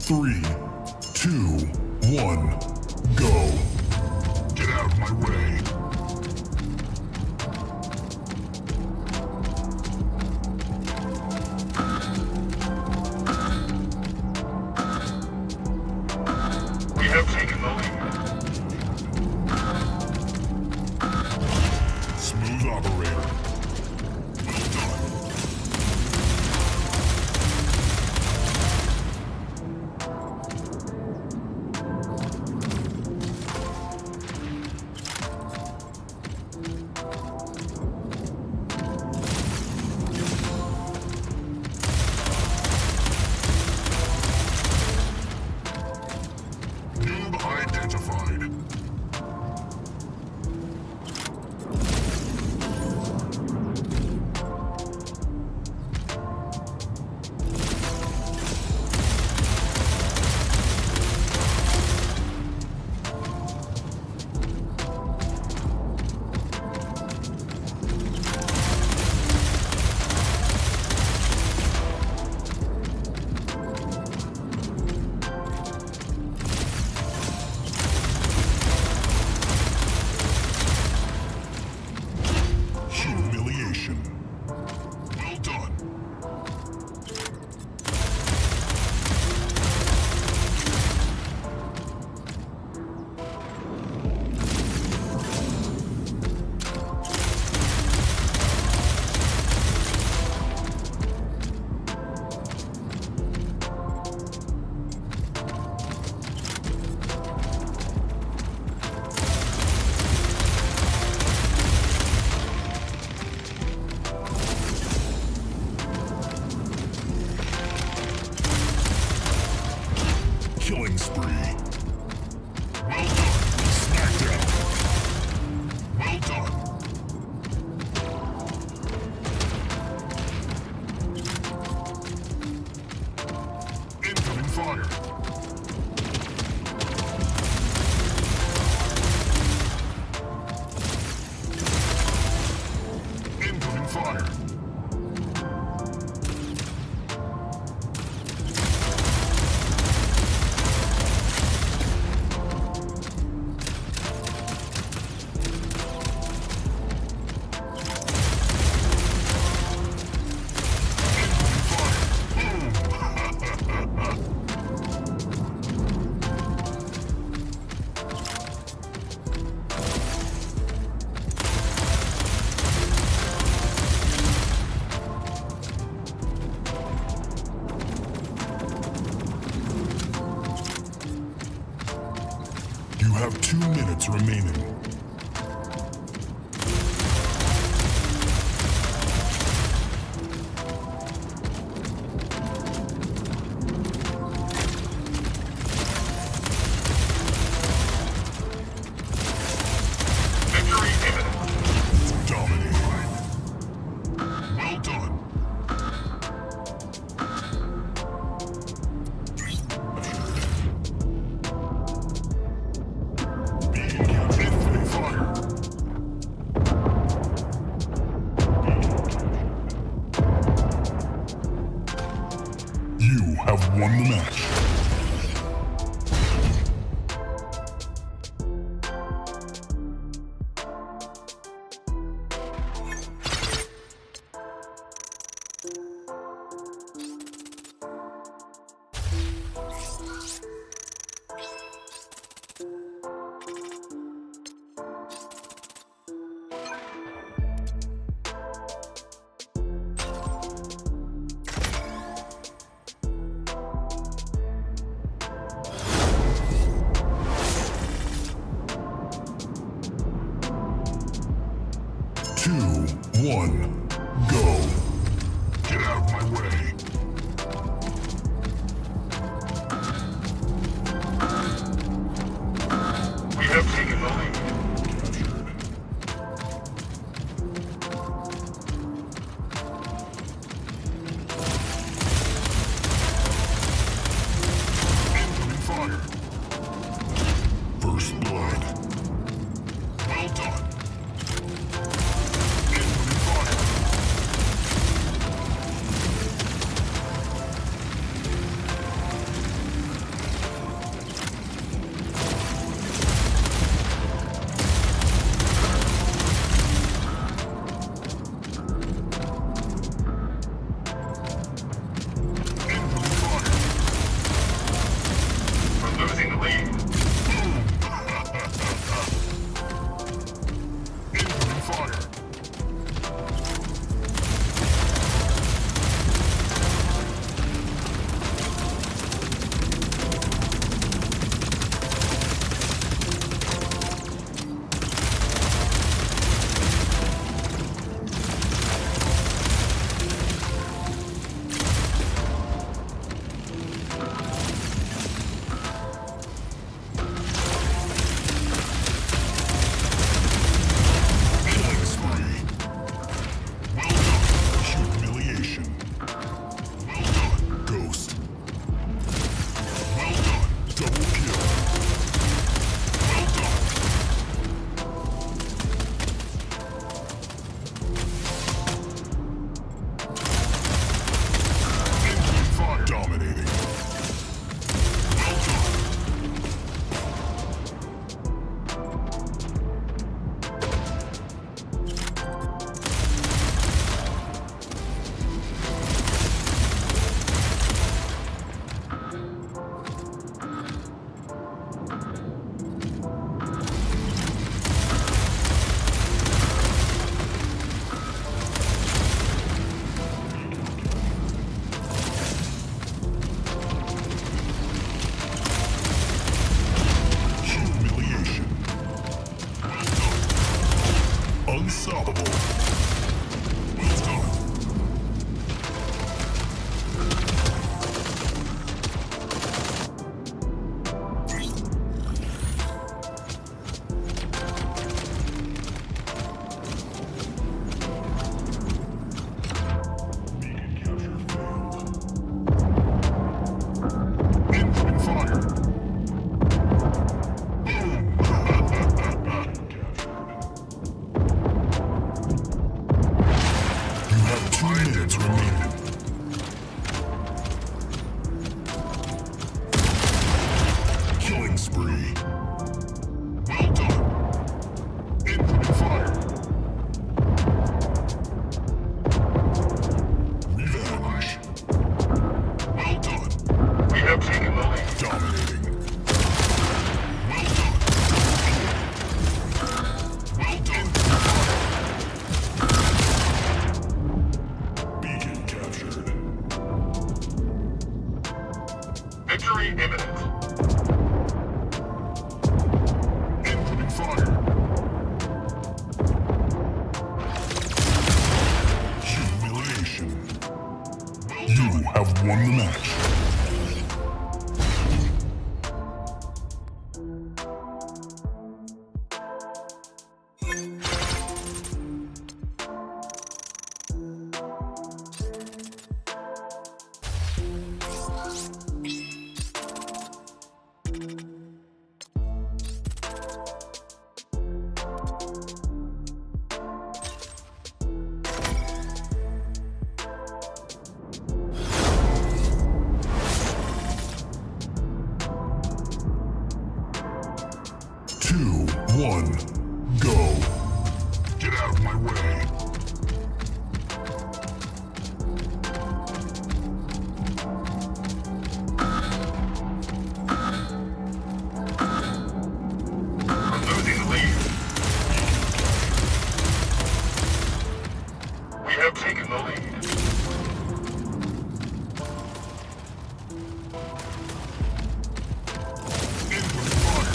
3, 2, 1, go. Get out of my way. We have taken the lead. Smooth operator. Well done. Noob identified. Humiliation. Well done. Killing spree. Well done. Smackdown. Well done. Incoming fire. Incoming fire. You have 2 minutes remaining. Victory imminent. Dominating. Well done. Incoming fire. You have won the match. Two, one, go. Get out of my way. We have taken the lead. Incoming fire. First blood. Well done. Incoming fire. Victory imminent. Incoming fire. Humiliation. You have won the match. Two, one, go. Get out of my way. We're losing the lead. We have taken the lead. Incoming fire.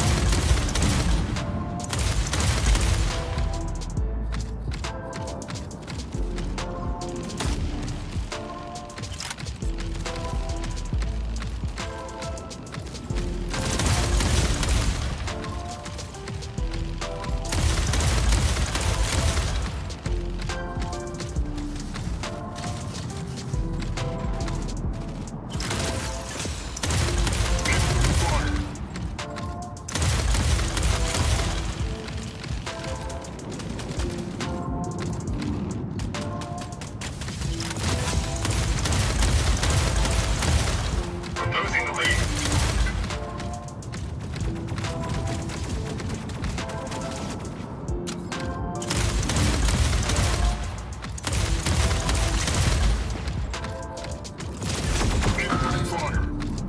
We're losing the lead. Incoming fire.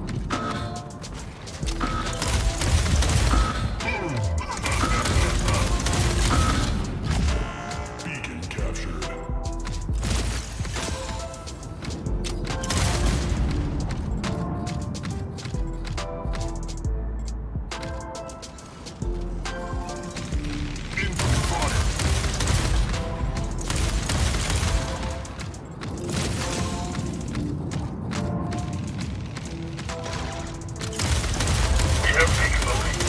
Beacon captured. Incoming fire. We have taken the lead.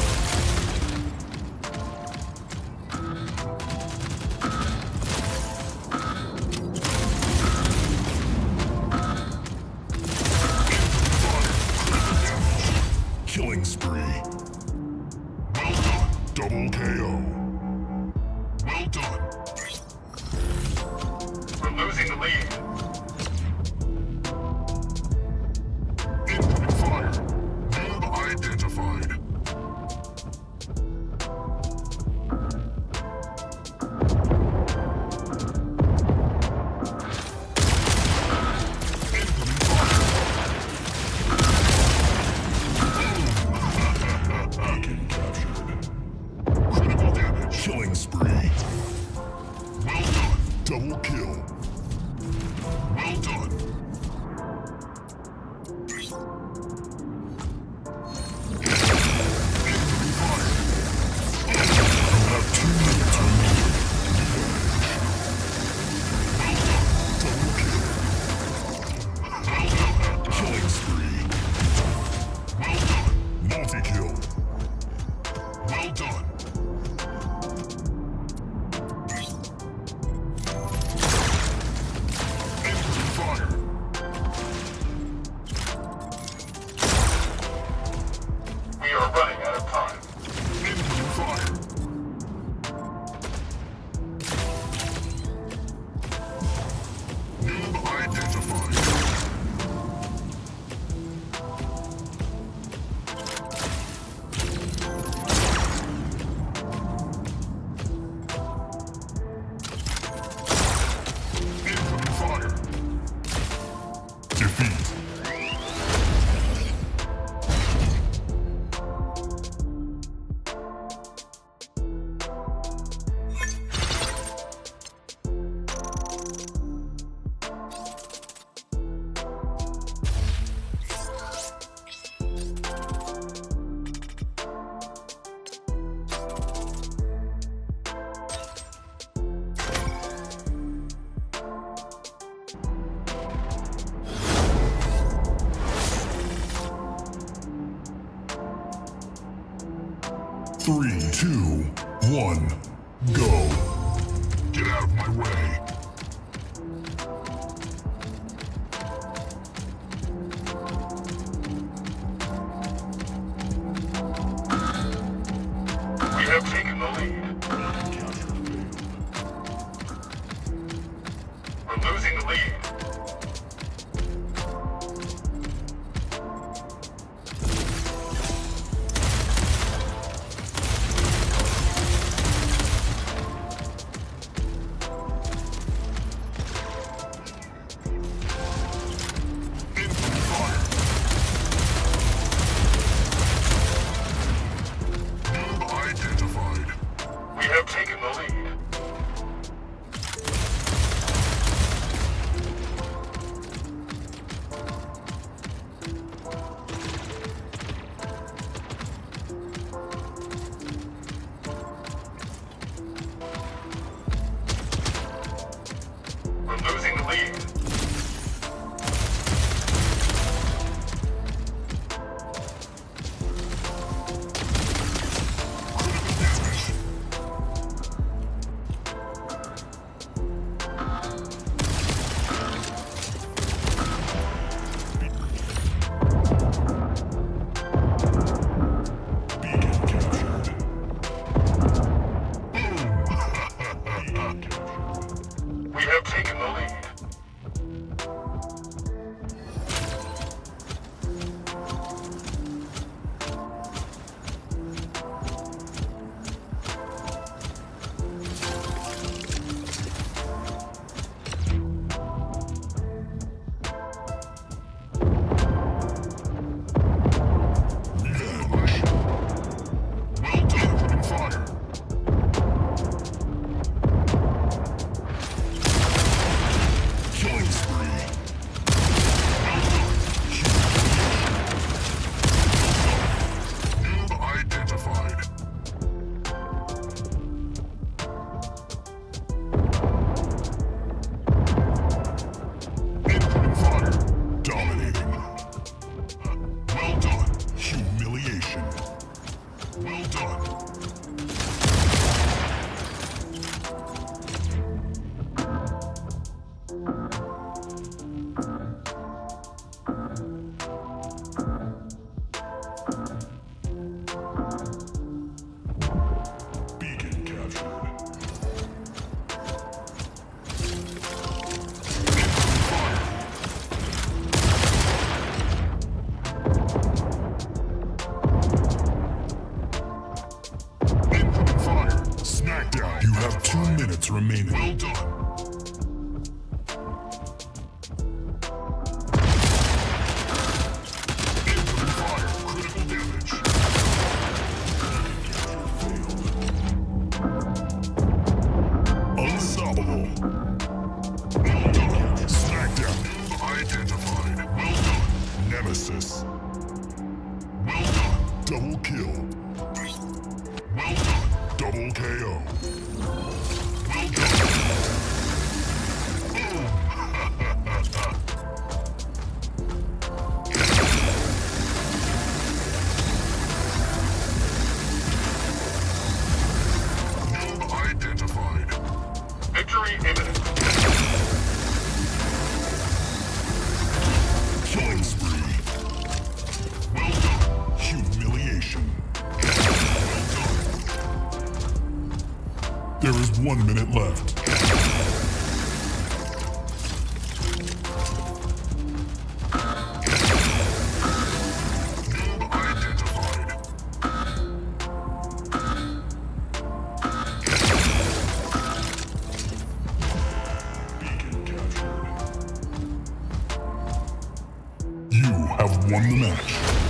Killing spree. Well done. Double KO. Well done. We're losing the lead. Incoming fire. Noob identified. Incoming fire. Beacon captured. Critical damage. 3, 2, 1, go. Get out of my way. We have taken the lead. We're losing the lead. We have taken the lead. We're losing the lead. We have taken the lead. Well done, opening fire. Killing spree. Well done. Noob identified. Incoming fire. Dominating. Well done. Humiliation. Well done. Beacon captured. Incoming fire. Incoming fire. Smackdown. You have 2 minutes remaining. Well done. Incoming fire. Critical damage. Unstoppable. Well done. Smackdown. Noob identified. Well done. Nemesis. Well done. Double kill. Well done. Double KO. Well done. Boom. Noob identified. Victory imminent. Killing spree. Well done. Humiliation. Well done. There is 1 minute left. Noob identified. Beacon captured. You have won the match.